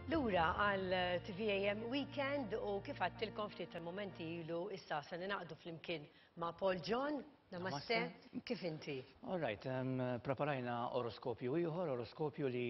Lura għal TVAM Weekend u kif għattilkom ftit tal-momenti ilu issa se ninaqdu flimkien ma' Paul John. Namaste, kif inti? All right, preparajna oroskopju ieħor, oroskopju li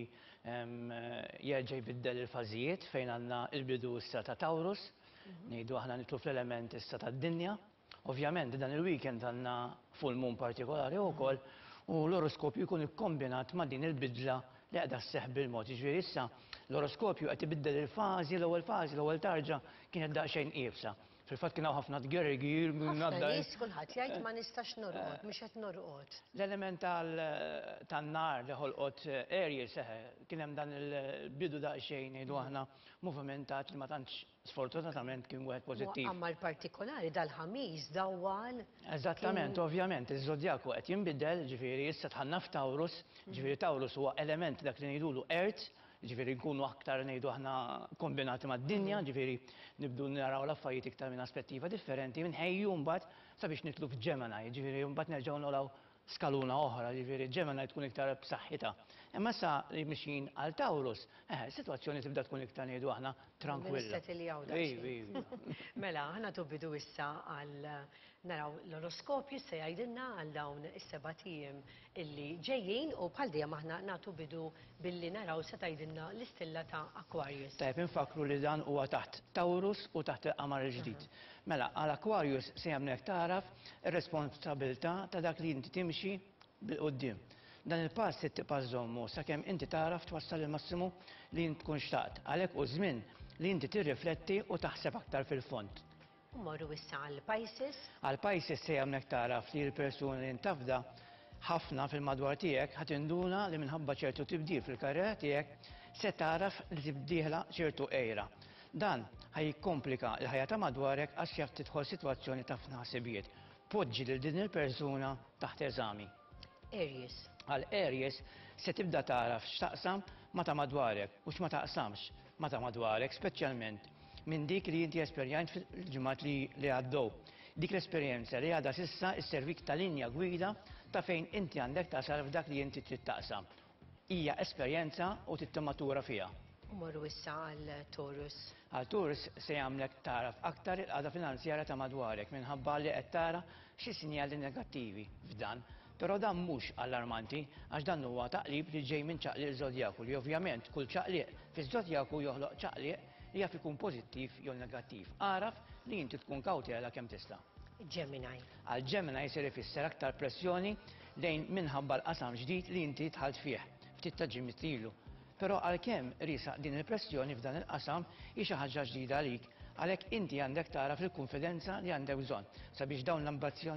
jerġa' jbiddel il-fażijiet fejn għandna il-bidu issa ta' Taurus, ngħidu aħna nitlu fl-element issa tad-dinja. Ovvjament dan il-weekend għandna full moon partikolari wkoll u l-oroskopju jkun ikkombinat ma' din il-bidla li qiegħda sseħħ bil-mod. Jiġifieri issa l-oroskopju qed ibiddel il-fażi, l-ewwel tarġa kienet daqsxejn qiebsa. Fil-fatt kien hawn ħafna tgergir, ħafna nies kulħadd jgħid ma nistax norqod, mhux qed norqod. L-element tan-nar li ħolqot Aries kien hemm dan il-bidu daqsxejn ngħidu aħna movimentat li ma tantx sfortunatament kien wieħed pożittiv. Amma l-partikolari dal-ħamis dawwal. Eżattament, ovvjament, iż-żodjaku qed jinbidel, ġifieri issa tħanna f'Taurus, ġifieri Taurus huwa element dak li ngħidulu Earth, ġifieri nkunu aktar ngħidu aħna kombinati mad-dinja, ġifieri nibdu naraw l-affarijiet iktar minn aspettiva differenti, minħejju mbagħad sabiex nitlu f'Gemini, ġifieri mbagħad nerġgħu nolgħu skaluna oħra, ġifieri Gemini tkun iktar b'saħħitha. Imma sa li mixin għal Taurus, sitwazzjoni tibda tkun iktar ngħidu aħna tranquilla. Mela, ħana bidu issa għal naraw l-oroskopju se jgħidilna għal dawn is-seba' tiem illi ġejjin u bħal dejjem aħna nagħtu bidu billi naraw se tgħidilna l-istilla ta' Aquarius. Tajb infakru li dan huwa taħt Taurus u taħt il-qamar il-ġdid. Mela, għal Aquarius se jagħmlek taraf ir-responsabilità ta' dak li inti timxi bil-qudiem. Dan il-pass se tibqa' żommu sakemm inti taraf twassal il-massimu li int tkun xtaqt. Għalhekk u żmien li inti tirrifletti u taħseb aktar fil-fond. Morru issa għal Pisces. Għal Pisces se jagħmlek taraf li l-persuna li ntafda ħafna fil-madwar tiegħek ħadd induna li minħabba ċertu tibdil fil-karriera tiegħek se taraf li tibdieħla ċertu ejra. Dan ħajkomplika l-ħajja ta' madwarek għax jaf tidħol sitwazzjoni ta' ħsibijiet. Poġġi lil din il-persuna taħt eżami. Aries. Għal Aries se tibda taraf x'taqsam ma ta' madwarek u x'ma taqsamx ma ta' madwarek, speċjalment minn dik li inti esperjent fil-ġimgħat li għaddew. Dik l-esperjenza li għadha s'issa isservik ta' linja gwida ta' fejn inti għandek tasal f'dak li inti trid taqsam. Hija esperjenza u tittimatura fiha. Morru issa għal Taurus. Għal Taurus se jagħmlek taraf aktar il-qagħda finanzjarja ta' madwarek minħabba li qed tara xi sinjali negattivi f'dan. Però dan mhux allarmanti għax dan huwa taqlib li ġej minn ċaqliq żodjaku li ovvjament kull ċaqliq fiż-żodjaku joħloq ċaqliq li jaf ikun pożittiv jew negattiv. Araf li inti tkun kawtela kemm tista'. Gemini. Għal Gemini se ifisser aktar pressjoni lejn minħabba l-qasam ġdid li inti tħalt fih ftit ta' ġimgħat ilu. Però għalkemm risaq din il-pressjoni f'dan il-qasam hi xi ħaġa ġdida għalik, għalhekk inti għandek taraf il-konfidenza li għandek bżonn sabiex dawn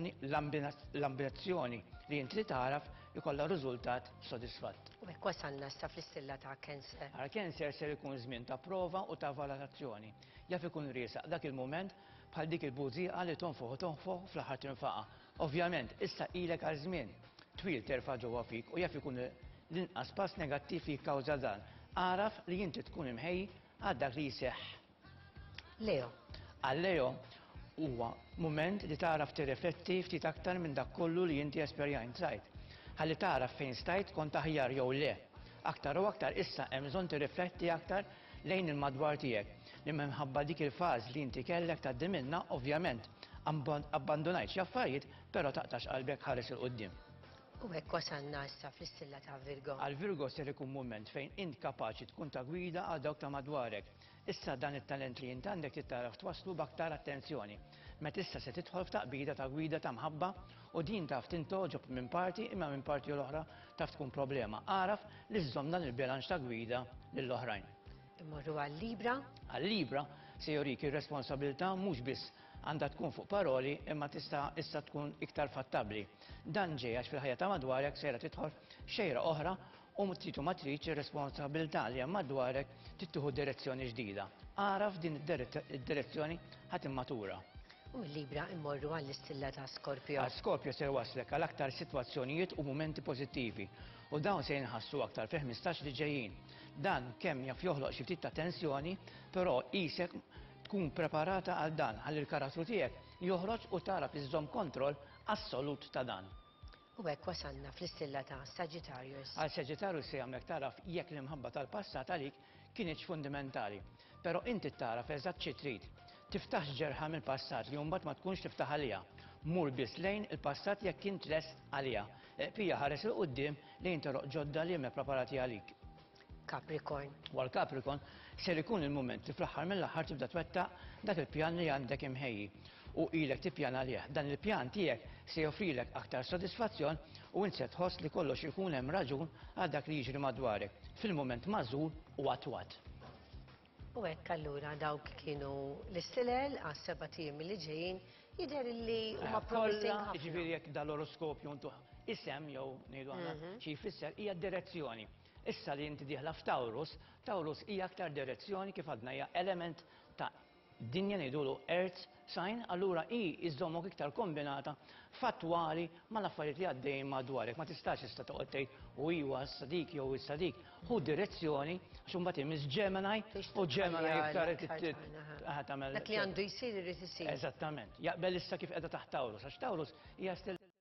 l-ambizzjoni li inti taraf ikollha riżultat sodisfatt. U hekk wasalna issa fl-istilla ta' Cancer. Għal Cancer se jkun żmien ta' prova u ta' valutazzjoni. Jaf ikun risaq dak il-mument bħal dik il-bużieqa li tonfoħ fl-aħħar tinfaqa'. Ovvjament issa ilek għal żmien twil terfa' ġewwa fik u jaf ikun l-inqas pass negattiv li jikkawża dan. Araf li inti tkun imħejji għal dak li jseħħ. Leo. Għal Leo huwa mument li taraf tirrifletti ftit aktar minn dak kollu li inti esperjenzajt. Ħalli taraf fejn stajt kont aħjar jew le. Aktar u aktar issa hemm bżonn tirrifletti aktar lejn il-madwar tiegħek. Li minħabba dik il-faż li inti kellek tgħaddi minnha, ovvjament abbandonajt xi affarijiet, però taqtax qalbek ħares il qudiem. U hekk wasalna issa fl-istilla ta' Virgo. Għal Virgo se jkun mument fejn int kapaċi tkun ta' gwida għal dawk ta' madwarek. Issa dan it-talent li int għandek tittaraf twasslu b'aktar attenzjoni. Meta issa se tidħol f'taqbida ta' gwida ta' mħabba u din taf tintoġob minn parti imma minn parti l-oħra taf tkun problema. Araf li żżomm dan il-bilanċ ta' gwida lill-oħrajn. Immorru għal Libra. Għal Libra se jorik ir-responsabilità mhux biss għandha tkun fuq paroli imma tista' issa tkun iktar fattabbli. Dan ġej għax fil-ħajja ta' madwarek sejra tidħol xejra oħra u tridu ma tridx ir-responsabilità li hemm madwarek tittieħu direzzjoni ġdida. Araf din id-direzzjoni ħadd immatura. U Libra immorru għall-istilla ta' Skorpio. Għal Skorpio se waslek għal aktar sitwazzjonijiet u mumenti pożittivi u dawn se jinħassu aktar fi 15 li ġejjin. Dan kemm jaf joħloq xi ftit ta' tensjoni, però qisek tkun preparata għal dan għal il-karattru tiegħek joħroġ u taraf iżżomm kontroll assolut ta' dan. U hekk wasalna fl-istilla ta' Sagittarius. Għal Sagittarius se jagħmlek taraf jekk l-imħabba tal-passat għalik kienieċ fundamentali. Però inti tara f'eżatt xi trid. Tiftaħx ġerħa mill-passat li mbagħad ma tkunx tiftaħ għaliha. Mur biss lejn il-passat jekk kien lest għaliha. Pija ħares il qudiem lejn toroq ġodda li hemm preparati għalik. Capricorn. Wal Capricorn ser ikun il-moment li fl-aħħar mill-aħħar tibda twettaq dak il-pjan li għandek imħejji u ilek tippjan għalih. Dan il-pjan tiegħek se joffrilek aktar sodisfazzjon u inti se tħoss li kollox ikun hemm raġun għal dak li jiġri madwarek fil-mument mażul u attwat. U hekk allura dawk kienu l-istilel għas-7 tiem li ġejjin jidher li huma promising ħafna. Jiġifieri jekk dal-oroskopju ntuħ isem jew ngħidu aħna xi jfisser hija direzzjoni. Issa li inti dieħla f'Taurus, Taurus hija aktar direzzjoni kif għadna hija element ta' dinja ngħidulu earth sign, allura hi iżommok iktar kombinata fattwali mal-affarijiet li għaddejjin madwarek. Ma tistax issa toqgħod tgħid u iwa s-sadik jew is-sadik. Hu direzzjoni għax imbagħad imiss Gemini u Gemini iktar tagħmel. Dak li għandu jsir irid isir. Eżattament. Jaqbel issa kif qiegħda taħt Taurus, għax Taurus hija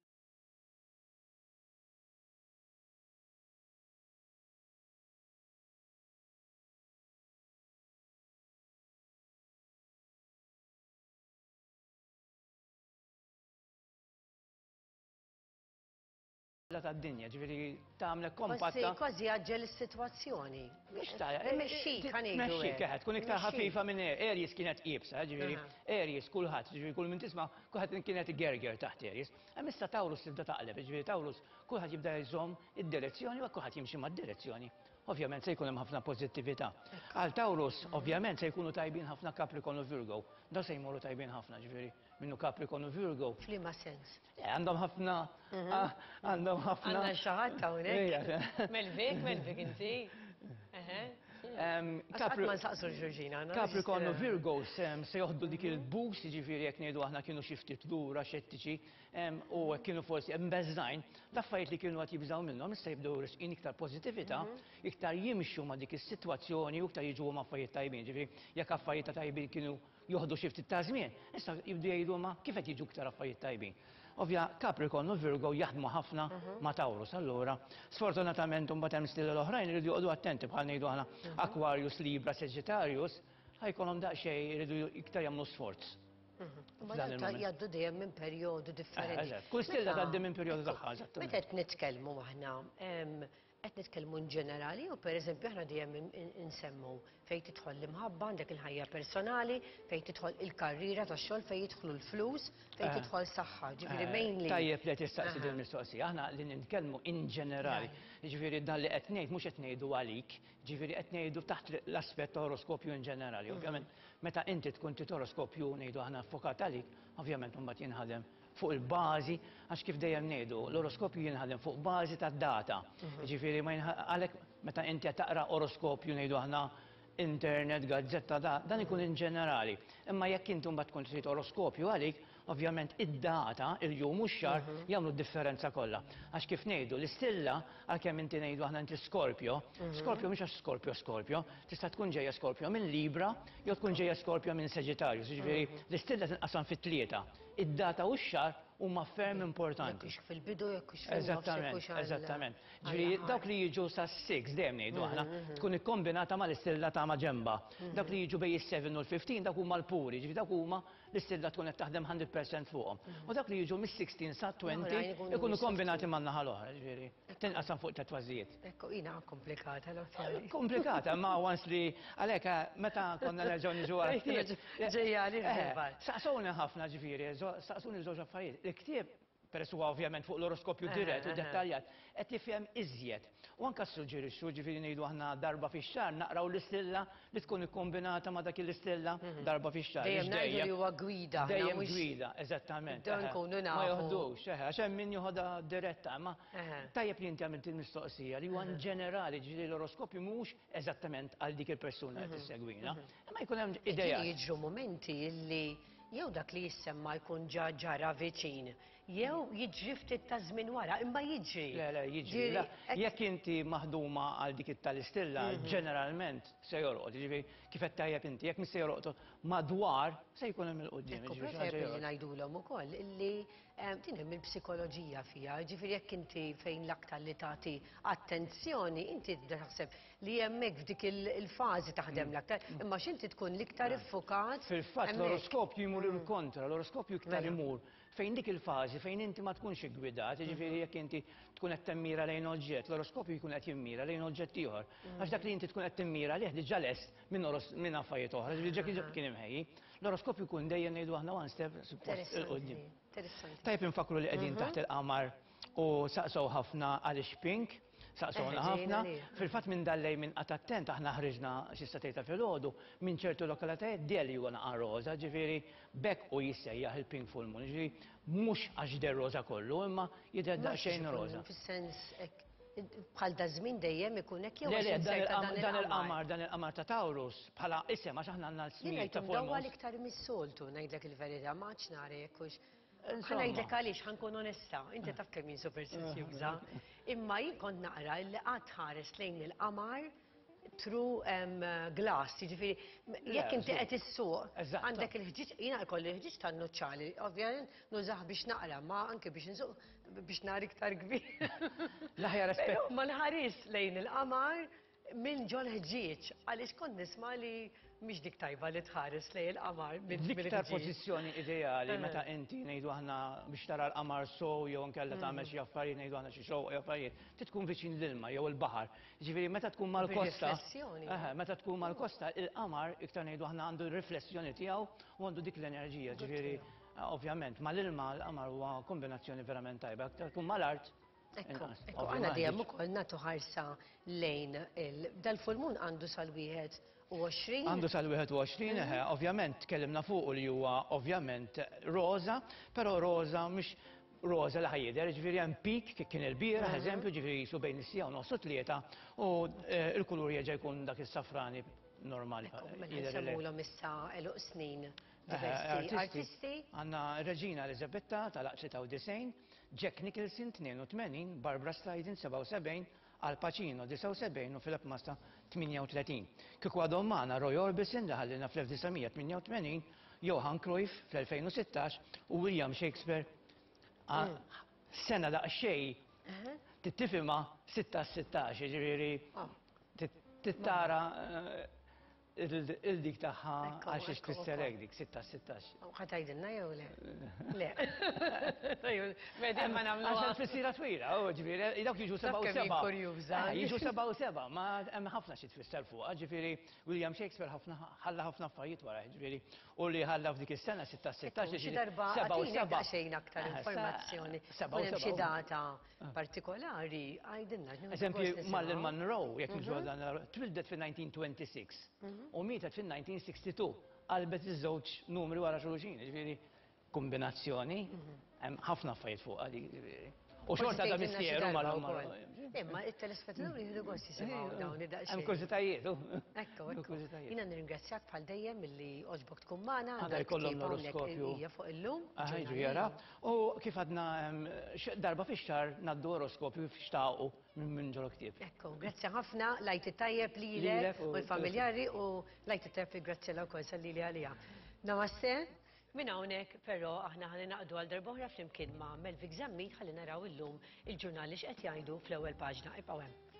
tad-dinja, ġifieri tagħmlek kompatta. Kważi għaġġel is-sitwazzjoni. Mexxik qed tkun iktar ħafifa minn Aries kienet qiebsa, ġifieri Aries kulħadd, ġifieri kull min tisma' kulħadd kienet igerger taħt Aries. Hemm issa Taurus tibda taqleb, ġifieri Taurus kulħadd jibda jżomm id-direzzjoni u kulħadd jimxi mad-direzzjoni. Ovvjament se jkun hemm ħafna pożittività. Għal Taurus ovvjament se jkunu tajbin ħafna Capricorn u Virgo. Da se jmorru tajbin ħafna, ġifieri minnu Capricorn u Virgo. F'liema sens? Għandhom ħafna Għandna xi ħadd hawnhekk. Melvik inti. Capricorn u Virgo se joħdu dik il-boost, jiġifieri jekk ngħidu aħna kienu xi ftit lura xettiċi u kienu forsi mbeżżajn, l-affarijiet li kienu qed jibżgħu minnhom issa jibdew risqin iktar pożittività, iktar jimxu ma' dik is-sitwazzjoni u iktar jiġu ma' affarijiet tajbin. Ġifieri jekk affarijiet tajbin kienu joħdu xi ftit ta' żmien, issa jibdu jgħidu ma' kif qed jiġu iktar affarijiet tajbin. Ovvja, Capricorn u Virgo jaħdmu ħafna ma' Taurus. Allura, sfortunatament mbagħad hemm stili l-oħrajn iridu joqogħdu attenti bħal ngħidu aħna Aquarius, Libra, Sagittarius, ħajkolhom daqsxejn iridu iktar jagħmlu sforz. Jgħaddu dejjem minn perjodu differenti. Kull stilla tgħaddi minn perjodu tagħha. Meta qed nitkellmu aħna qed nitkellmu ġenerali u pereżempju aħna dejjem insemmu fejn tidħol l-imħabba għandek il-ħajja personali, fejn tidħol il-karriera tax-xogħol, fejn jidħlu l-flus, fejn tidħol saħħa, ġifieri mainly. Tajjeb li tistaqsi din mistoqsija. Aħna li nitkellmu in ġenerali. Ġifieri dan li qed ngħid mhux qed ngħidu għalik, ġifieri qed ngħidu taħt l-aspett oroskopju in ġenerali. Ovvjament meta inti tkun tit oroskopju ngħidu aħna affokat għalik, ovvjament imbagħad jinħadem fuq il-bażi, għax kif dejjem ngħidu, l-oroskopju jinħadem fuq bażi tad-data. Ġifieri ma għalhekk meta inti taqra oroskopju ngħidu aħna internet, gazzetta dan ikun in ġenerali. Imma jekk inti mbagħad tkun trid oroskopju għalik, ovvjament id-data, il-jum u x-xahar jagħmlu d-differenza kollha. Għax kif ngħidu l-istilla għalkemm inti ngħidu aħna inti Skorpjo, Skorpjo mhux għax Skorpjo, tista' tkun ġejja Skorpjo minn Libra jew tkun ġejja Skorpjo minn Sagittarius. Jiġifieri l-istilla tinqasam fit-tlieta. Id-data u x-xahar huma ferm importanti. Jekk fil-bidu jekk Eżattament. Ġifieri dawk li jiġu sa 6 dejjem ngħidu aħna tkun ikkombinata mal-istilla ta' ma' ġemba. Dawk li jiġu bej is-7 u l-15 dawk huma l-puri, ġifieri dawk huma l-istilla tkun qed taħdem 100% fuqhom. U dak li jiġu mis-16 sa 20 ikunu kombinati man-naħa l-oħra, ġifieri tinqasam fuq tatważijiet. Ekku jiena komplikata l-affarijiet. Komplikata, ma once li għalhekk meta konna nerġgħu niġu ġejjali Saqsuni ħafna ġifieri, saqsuni żewġ affarijiet. Il-ktieb peress huwa ovvjament fuq l-oroskopju dirett u dettaljat, qed jifhem iżjed. U anke ssuġġerixxu ġifieri ngħidu aħna darba fix-xahar naqraw l-istilla li tkun ikkombinata ma' dak l-istilla darba fix-xahar. Dejjem ngħidu li huwa gwida. Dejjem gwida, eżattament. Nkunu nafu. Ma joħdux, għax hemm min joħodha diretta, ma tajjeb li inti għamilt il-mistoqsija li huwa ġenerali ġifieri l-oroskopju mhux eżattament għal dik il-persuna qed tissegwina. Ma jkun hemm idea. Jiġru momenti illi jew dak li jissemma jkun ġara viċin, jew jiġri ftit ta' żmien wara, imma jiġri. Le, jiġri. Jekk inti maħduma għal dik it-tal-istilla, ġeneralment se jorqod, jiġifieri kif qed tajjeb inti, jekk mis se jorqod madwar se jkun hemm il-qudiem. Li ngħidulhom ukoll illi din hemm il-psikoloġija fiha, ġifieri jekk inti fejn l-aktar li tagħti attenzjoni, inti tibda taħseb li hemmhekk f'dik il-fażi taħdem l-aktar, imma x'inti tkun l-iktar iffukat. Fil-fatt l-oroskopju jmur il-kontra, l-oroskopju iktar imur fejn dik il-fażi fejn inti ma tkunx iggwidat, ġifieri jekk inti tkun qed timmira lejn oġġett, l-oroskopju jkun qed jimmira lejn oġġett ieħor. Għax dak li inti tkun qed timmira lih diġà lest minn affarijiet oħra, ġifieri kien imħejji. L-oroskopju jkun dejjem ngħidu aħna one step il-qudiem. Tajb infakru li qegħdin taħt il-qamar u saqsew ħafna għaliex pink, saqsewna ħafna. Fil-fatt minn dallej minn qatt attent aħna ħriġna xi statejta filgħodu minn ċertu lokalitajiet deli huwa naqar roża, ġifieri bekk u jissejjaħ il-pink full moon, ġifieri mhux għax der roża kollu, imma jidher daqsxejn roża. Fis-sens bħal da żmien dejjem ikun hekk jew dan il-qamar ta' Taurus bħala isem għax aħna għandna l-smijiet ta' full moon. Iktar mis-soltu ngħidlek il-verità ma nara jekk hux. Ħanajdlek għaliex ħankun onesta, inti taf kemm jien superstizjuża. Imma jien kont naqra li qatt ħares lejn il-qamar through glass, jiġifieri jekk inti qed issuq għandek il-ħġiġ, jiena jkolli il-ħġiġ tan-nuċċali, ovvjament nużah biex naqra, ma anke biex insuq biex nar iktar kbir. L-aħjar aspett. Ma nħares lejn il-qamar minn ġol ħġieġ, għaliex kont nisma' li mhix dik tajba li tħares lejn il-qamar l-iktar pożizzjoni ideali meta inti ngħidu aħna biex tara l-qamar sow jew nkella tagħmel xi affarijiet ngħidu aħna xi show affarijiet, tkun viċin l-ilma jew il-baħar. Ġifieri meta tkun mal-kosta. Meta tkun mal-kosta il-qamar iktar ngħidu aħna għandu r-riflessjoni tiegħu u għandu dik l-enerġija. Ġifieri ovvjament mal-ilma l-qamar huwa kombinazzjoni verament tajba, aktar tkun mal-art. Ekku, għana dejjem ukoll nagħtu ħarsa lejn dal-full moon għandu sal-21. Għandu sal-21, ovvjament tkellimna fuq li huwa ovvjament roża, però roża mhux roża li ħajjidher, ġifieri hemm pik kien il-bieraħ eżempju, ġifieri jisu bejn is-sija u nofs u tlieta u l-kulur jerġa' jkun dak is-safrani normali. Semmulhom issa eluq snin. Artisti? Għanna Regina Elisabetta tal-93, Jack Nicholson 82, Barbara Streisand 77, Al Pacino 79 u Philip Massa 38. Kieku għadhom magħna Roy Orbison li ħallina fl-1988, Johan Cruyff fl-2016 u William Shakespeare sena daqsxejn tittifima 16-16, ġifieri tittara il-dik taħħa għax ix-tfisser hekk dik 16-16. Ħatajdilna jew le? Le. Medi ma nagħmlu. Għax tfissira twila, ġifieri dawk jiġu 7 kurjuża. Jiġu 7 ma hemm ħafna xi tfisser fuqha, ġifieri William Shakespeare ħalla ħafna affarijiet wara, ġifieri u li ħalla f'dik is-sena 16-16 xi darba għatina xejn aktar informazzjoni. Hemm xi data partikolari għajdilna. Eżempju Marilyn Monroe jekk niġu twildet fil-1926. U mietet fil-1962, qalbet iż-żewġ numri wara xulxin, ġifieri kombinazzjoni, hemm ħafna affarijiet fuq għalik, ġifieri. U xorta ta' mistieru imma it-telespettaturi jieħdu gost jisimgħu dawn id-daqsxejn. Hemm kurżitajiet. Ekku. Jiena nirringrazzjak bħal dejjem milli oġbok tkun magħna. Għandha jkollhom l-oroskopju. Hija fuq illum. Ħajġu jara. U kif għadna darba fix-xahar ngħaddu oroskopju f'xtaqu minn ġol ktieb. Ekku, grazzi ħafna, lajt it-tajjeb lilek u l-familjari u lajt it-tajjeb grazzi l-wkoll sallili għalija. Namaste. Min hawnhekk però aħna ħalli naqdu għal darb'oħra flimkien ma' Melvik Zammit ħalli naraw illum il-ġurnali x'qed jgħidu fl-ewwel paġna. Ibqgħu hemm.